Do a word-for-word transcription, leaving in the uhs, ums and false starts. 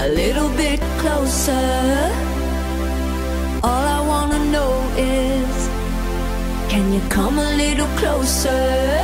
a little bit closer. All I wanna know is, can you come a little closer?